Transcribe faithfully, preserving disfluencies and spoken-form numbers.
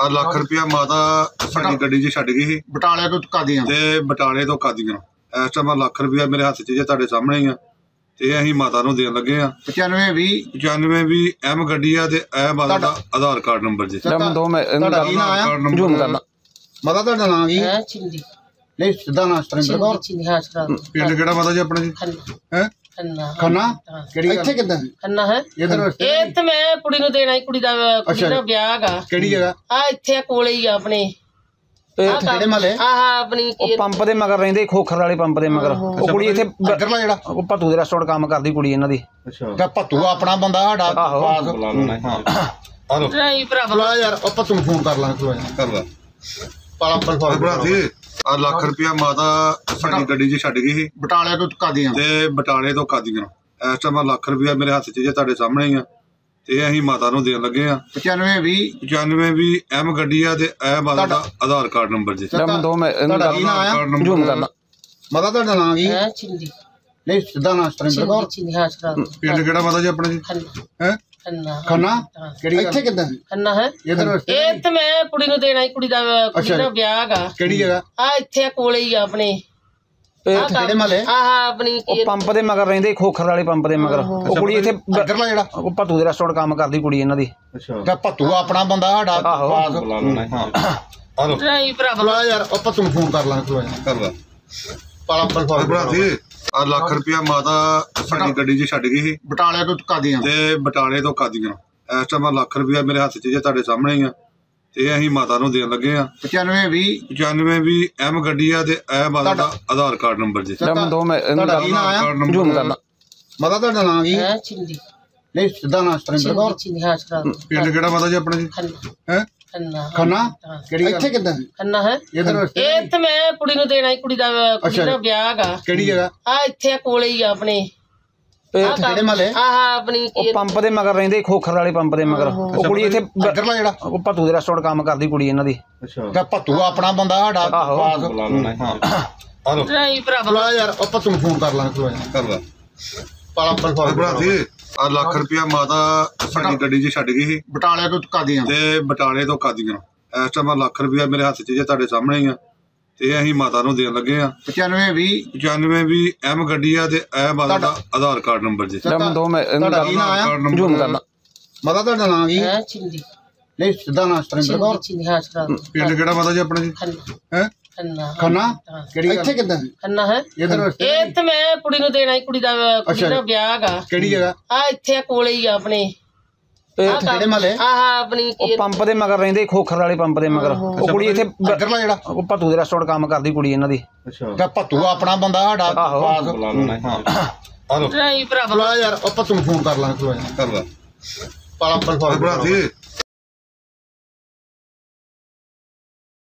ਆ ਲੱਖ ਰੁਪਇਆ ਮਾਤਾ ਸਾਡੀ ਗੱਡੀ 'ਚ ਛੱਡ ਗਈ ਸੀ ਬਟਾਲੇ ਤੋਂ ਕਾਦੀਆਂ ਤੇ ਬਟਾਲੇ ਤੋਂ ਕਾਦੀਆਂ। ਇਸ ਟਾਈਮ ਲੱਖ ਰੁਪਇਆ ਮੇਰੇ ਹੱਥ 'ਚ ਜੇ ਤੁਹਾਡੇ ਸਾਹਮਣੇ ਹੀ ਆ ਤੇ ਅਸੀਂ ਮਾਤਾ ਨੂੰ ਦੇਣ ਲੱਗੇ ਆ। ਪਚਾਨਵੇਂ ਵੀਹ ਪਚਾਨਵੇਂ ਵੀਹ ਐਮ ਗੱਡੀ ਆ ਤੇ ਇਹ ਮਾਤਾ ਦਾ ਆਧਾਰ ਕਾਰਡ ਨੰਬਰ ਜੀ। ਦੋ ਮੈਂ ਜੂਮ ਕਰਨਾ। ਮਾਤਾ ਤੁਹਾਡਾ ਨਾਮ ਕੀ ਹੈ? ਚਿੰਦੀ। ਨਹੀਂ ਸਿੱਧਾ ਨਾਮ ਸਤਰਿੰਦਰ ਕੌਰ। ਚਿੰਦੀ ਹਾਂ ਸਤਰਿੰਦਰ। ਪਿੰਡ ਕਿਹੜਾ ਮਾਤਾ ਜੀ ਆਪਣਾ ਜੀ? ਹੈ ਖੰਨਾ। ਖੰਨਾ ਕਿਹੜੀ ਇੱਥੇ ਕਿੱਦਾਂ? ਖੰਨਾ ਹੈ ਇਧਰ। ਇਹ ਤੇ ਮੈਂ ਕੁੜੀ ਨੂੰ ਦੇਣਾ ਹੀ, ਕੁੜੀ ਦਾ ਕੁੜੀ ਦਾ ਵਿਆਹ ਹੈਗਾ। ਕਿਹੜੀ ਜਗ੍ਹਾ? ਆ ਇੱਥੇ ਕੋਲੇ ਹੀ ਆ ਆਪਣੇ ਕਿਹੜੇ ਮਹੱਲੇ? ਆਹ ਆਪਣੀ ਪੰਪ ਦੇ ਮਗਰ ਰਹਿੰਦੇ, ਖੋਖਰ ਵਾਲੇ ਪੰਪ ਦੇ ਮਗਰ। ਉਹ ਕੁੜੀ ਇੱਥੇ ਇੱਧਰਲਾ ਜਿਹੜਾ ਉਹ ਭੱਤੂ ਦੇ ਰੈਸਟੋਰੈਂਟ ਕੰਮ ਕਰਦੀ ਕੁੜੀ ਇਹਨਾਂ ਦੀ। ਅੱਛਾ ਭੱਤੂ ਆਪਣਾ ਬੰਦਾ ਸਾਡਾ ਪਾਸ। ਨਹੀਂ ਭਰਾ ਯਾਰ ਉਹ ਭੱਤੂ ਨੂੰ ਫੋਨ ਕਰ ਲਾਂਗੇ। ਕਰ ਲਾ ਪਾਲਾ ਪਲ ਭਰਾ ਜੀ। ਆ ਲੱਖ ਰੁਪਇਆ ਮਾਤਾ ਸਾਡੀ ਗੱਡੀ 'ਚ ਛੱਡ ਗਈ ਸੀ ਬਟਾਲੇ ਤੋਂ ਕਾਦੀਆਂ ਤੇ ਬਟਾਲੇ ਤੋਂ ਕਾਦੀਆਂ। ਇਸ ਟਾਈਮ ਲੱਖ ਰੁਪਇਆ ਮੇਰੇ ਹੱਥ 'ਚ ਜੇ ਤੁਹਾਡੇ ਸਾਹਮਣੇ ਹੀ ਆ ਤੇ ਅਸੀਂ ਮਾਤਾ ਨੂੰ ਦੇਣ ਲੱਗੇ ਆ। ਪਚਾਨਵੇਂ ਵੀਹ ਪਚਾਨਵੇਂ ਵੀਹ ਐਮ ਗੱਡੀ ਆ ਤੇ ਇਹ ਮਾਤਾ ਦਾ ਆਧਾਰ ਕਾਰਡ ਨੰਬਰ ਜੀ। ਦੋ ਮੈਂ ਜੂਮ ਕਰਨਾ। ਮਾਤਾ ਤੁਹਾਡਾ ਨਾਮ ਕੀ ਹੈ? ਚਿੰਦੀ। ਨਹੀਂ ਸਿੱਧਾ ਨਾਮ ਸਤਰਿੰਦਰ ਕੌਰ। ਚਿੰਦੀ ਹਾਂ ਸਤਰਿੰਦਰ। ਪਿੰਡ ਕਿਹੜਾ ਮਾਤਾ ਜੀ ਆਪਣਾ ਜੀ? ਹੈ ਖੰਨਾ। ਖੰਨਾ ਕਿਹੜੀ ਇੱਥੇ ਕਿੱਦਾਂ? ਖੰਨਾ ਹੈ ਇਧਰ। ਇਹ ਤੇ ਮੈਂ ਕੁੜੀ ਨੂੰ ਦੇਣਾ ਹੀ, ਕੁੜੀ ਦਾ ਕੁੜੀ ਦਾ ਵਿਆਹ ਹੈਗਾ। ਕਿਹੜੀ ਜਗ੍ਹਾ? ਆ ਇੱਥੇ ਕੋਲੇ ਹੀ ਆ ਆਪਣੇ ਕਿਹੜੇ ਮਹੱਲੇ? ਆਹ ਆਪਣੀ ਉਹ ਪੰਪ ਦੇ ਮਗਰ ਰਹਿੰਦੇ, ਖੋਖਰ ਵਾਲੇ ਪੰਪ ਦੇ ਮਗਰ। ਉਹ ਕੁੜੀ ਇੱਥੇ ਇੱਧਰਲਾ ਜਿਹੜਾ ਉਹ ਭੱਤੂ ਦੇ ਰੈਸਟੋਰੈਂਟ ਕੰਮ ਕਰਦੀ ਕੁੜੀ ਇਹਨਾਂ ਦੀ। ਅੱਛਾ ਭੱਤੂ ਆਪਣਾ ਬੰਦਾ ਸਾਡਾ ਪਾਸ। ਨਹੀਂ ਭਰਾ ਯਾਰ ਉਹ ਭੱਤੂ ਨੂੰ ਫੋਨ ਕਰ ਲਾਂਗੇ। ਕਰ ਲਾ ਪਾਲਾ ਪਲ ਭਰਾ ਜੀ। ਆ ਲੱਖ ਰੁਪਇਆ ਮਾਤਾ ਸਾਡੀ ਗੱਡੀ 'ਚ ਛੱਡ ਗਈ ਸੀ ਬਟਾਲੇ ਤੋਂ ਕਾਦੀਆਂ ਤੇ ਬਟਾਲੇ ਤੋਂ ਕਾਦੀਆਂ। ਇਸ ਟਾਈਮ ਲੱਖ ਰੁਪਇਆ ਮੇਰੇ ਹੱਥ 'ਚ ਜੇ ਤੁਹਾਡੇ ਸਾਹਮਣੇ ਹੀ ਆ ਤੇ ਅਸੀਂ ਮਾਤਾ ਨੂੰ ਦੇਣ ਲੱਗੇ ਆ। ਪਚਾਨਵੇਂ ਵੀਹ ਪਚਾਨਵੇਂ ਵੀਹ ਐਮ ਗੱਡੀ ਆ ਤੇ ਇਹ ਮਾਤਾ ਦਾ ਆਧਾਰ ਕਾਰਡ ਨੰਬਰ ਜੀ। ਦੋ ਮੈਂ ਜੂਮ ਕਰਨਾ। ਮਾਤਾ ਤੁਹਾਡਾ ਨਾਮ ਕੀ ਹੈ? ਚਿੰਦੀ। ਨਹੀਂ ਸਿੱਧਾ ਨਾਮ ਸਤਰਿੰਦਰ ਕੌਰ। ਚਿੰਦੀ ਹਾਂ ਸਤਰਿੰਦਰ। ਪਿੰਡ ਕਿਹੜਾ ਮਾਤਾ ਜੀ ਆਪਣਾ ਜੀ? ਹੈ ਖੰਨਾ। ਖੰਨਾ ਕਿਹੜੀ ਇੱਥੇ ਕਿੱਦਾਂ? ਖੰਨਾ ਹੈ ਇਧਰ। ਇਹ ਤੇ ਮੈਂ ਕੁੜੀ ਨੂੰ ਦੇਣਾ ਹੀ, ਕੁੜੀ ਦਾ ਕੁੜੀ ਦਾ ਵਿਆਹ ਹੈਗਾ। ਕਿਹੜੀ ਜਗ੍ਹਾ? ਆ ਇੱਥੇ ਕੋਲੇ ਹੀ ਆ ਆਪਣੇ ਕਿਹੜੇ ਮਹੱਲੇ? ਆਹ ਆਪਣੀ ਉਹ ਪੰਪ ਦੇ ਮਗਰ ਰਹਿੰਦੇ, ਖੋਖਰ ਵਾਲੇ ਪੰਪ ਦੇ ਮਗਰ। ਉਹ ਕੁੜੀ ਇੱਥੇ ਇੱਧਰਲਾ ਜਿਹੜਾ ਉਹ ਭੱਤੂ ਦੇ ਰੈਸਟੋਰੈਂਟ ਕੰਮ ਕਰਦੀ ਕੁੜੀ ਇਹਨਾਂ ਦੀ। ਅੱਛਾ ਭੱਤੂ ਆਪਣਾ ਬੰਦਾ ਸਾਡਾ ਪਾਸ। ਨਹੀਂ ਭਰਾ ਯਾਰ ਉਹ ਭੱਤੂ ਨੂੰ ਫੋਨ ਕਰ ਲਾਂਗੇ। ਕਰ ਲਾ ਪਾਲਾ ਪਲ ਭਰਾ ਜੀ। ਆ ਲੱਖ ਰੁਪਇਆ ਮਾਤਾ ਸਾਡੀ ਗੱਡੀ 'ਚ ਛੱਡ ਗਈ ਸੀ ਬਟਾਲੇ ਤੋਂ ਕਾਦੀਆਂ ਤੇ ਬਟਾਲੇ ਤੋਂ ਕਾਦੀਆਂ। ਇਸ ਟਾਈਮ ਲੱਖ ਰੁਪਇਆ ਮੇਰੇ ਹੱਥ 'ਚ ਜੇ ਤੁਹਾਡੇ ਸਾਹਮਣੇ ਹੀ ਆ ਤੇ ਅਸੀਂ ਮਾਤਾ ਨੂੰ ਦੇਣ ਲੱਗੇ ਆ। ਪਚਾਨਵੇਂ ਵੀਹ ਪਚਾਨਵੇਂ ਵੀਹ ਐਮ ਗੱਡੀ ਆ ਤੇ ਇਹ ਮਾਤਾ ਦਾ ਆਧਾਰ ਕਾਰਡ ਨੰਬਰ ਜੀ। ਦੋ ਮੈਂ ਜੂਮ ਕਰਨਾ। ਮਾਤਾ ਤੁਹਾਡਾ ਨਾਮ ਕੀ ਹੈ? ਚਿੰਦੀ। ਨਹੀਂ ਸਿੱਧਾ ਨਾਮ ਸਤਰਿੰਦਰ ਕੌਰ। ਚਿੰਦੀ ਹਾਂ ਸਤਰਿੰਦਰ। ਪਿੰਡ ਕਿਹੜਾ ਮਾਤਾ ਜੀ ਆਪਣਾ ਜੀ? ਹੈ ਖੰਨਾ। ਖੰਨਾ ਕਿਹੜੀ ਇੱਥੇ ਕਿੱਦਾਂ? ਖੰਨਾ ਹੈ ਇਧਰ। ਇਹ ਤੇ ਮੈਂ ਕੁੜੀ ਨੂੰ ਦੇਣਾ ਹੀ, ਕੁੜੀ ਦਾ ਕੁੜੀ ਦਾ ਵਿਆਹ ਹੈਗਾ। ਕਿਹੜੀ ਜਗ੍ਹਾ? ਆ ਇੱਥੇ ਕੋਲੇ ਹੀ ਆ ਆਪਣੇ ਕਿਹੜੇ ਮਹੱਲੇ? ਆਹ ਆਪਣੀ ਉਹ ਪੰਪ ਦੇ ਮਗਰ ਰਹਿੰਦੇ, ਖੋਖਰ ਵਾਲੇ ਪੰਪ ਦੇ ਮਗਰ। ਉਹ ਕੁੜੀ ਇੱਥੇ ਇੱਧਰਲਾ ਜਿਹੜਾ ਉਹ ਭੱਤੂ ਦੇ ਰੈਸਟੋਰੈਂਟ ਕੰਮ ਕਰਦੀ ਕੁੜੀ ਇਹਨਾਂ ਦੀ। ਅੱਛਾ ਭੱਤੂ ਆਪਣਾ ਬੰਦਾ ਸਾਡਾ ਪਾਸ। ਨਹੀਂ ਭਰਾ ਯਾਰ ਉਹ ਭੱਤੂ ਨੂੰ ਫੋਨ ਕਰ ਲਾਂਗੇ। ਕਰ ਲਾ ਪਾਲਾ ਪਲ ਭਰਾ ਜੀ।